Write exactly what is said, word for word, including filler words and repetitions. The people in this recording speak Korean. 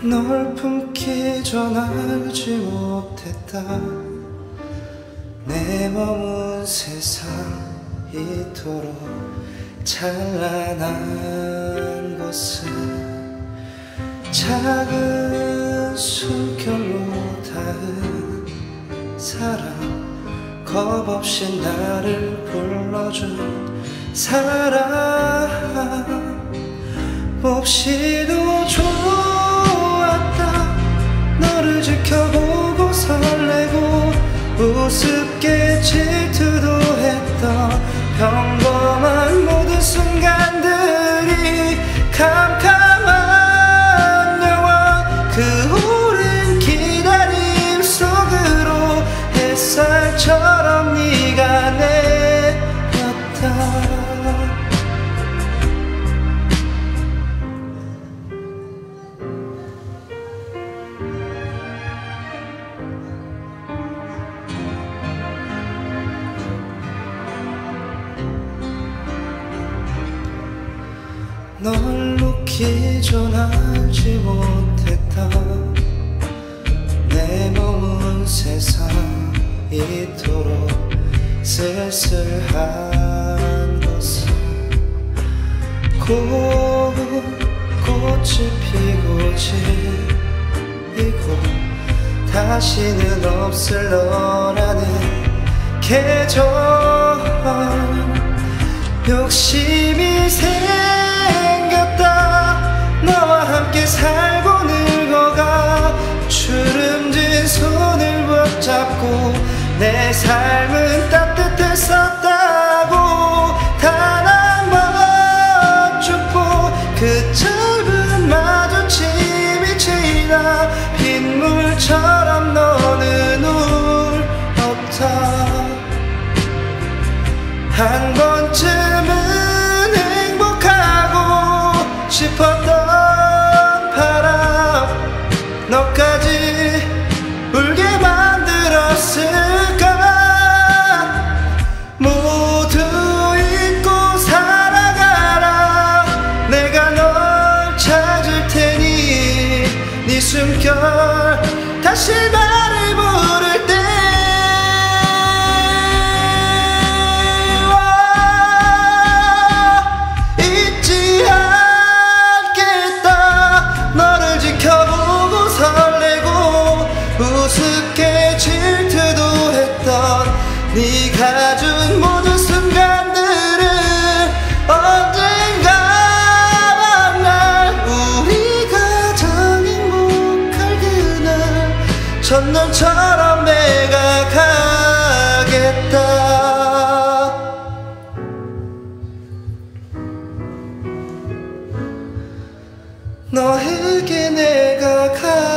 널 품기 전 알지 못했다. 내 머문 세상 이토록 찬란한 곳은 작은 숨결로 닿은 사랑, 겁없이 나를 불러준 사랑. 몹시도 좋았다. 너를 지켜보고 설레고 우습게 질투도 했던 평범한 모든 순간들이 캄캄한 영화, 그 오랜 기다림 속으로 햇살처럼 네가 내렸다. 널 놓기 전 알지 못했다. 내 머문 세상 이토록 쓸쓸한 것은 곧 꽃이 피고 지고 다시는 없을 너라는 계절. 욕심이 생겼다. 너와 함께 살고 늙어가 주름진 손을 붙잡고 내 삶은 따뜻했었다고. 단 한 번 춥고 그 짧은 마주침이 지나 빗물처럼 너는 울 없다. 한 번쯤은 행복하고 싶었던 바람, 너까지 울게 만들었을까. 모두 잊고 살아가라. 내가 널 찾을 테니 네 숨결 다시 나를 부를 때 우습게 질투도 했던 네가 준 모든 순간들은 언젠가 만날 우리가 정 행복할 그날 첫눈처럼 내가 가겠다. 너에게 내가 가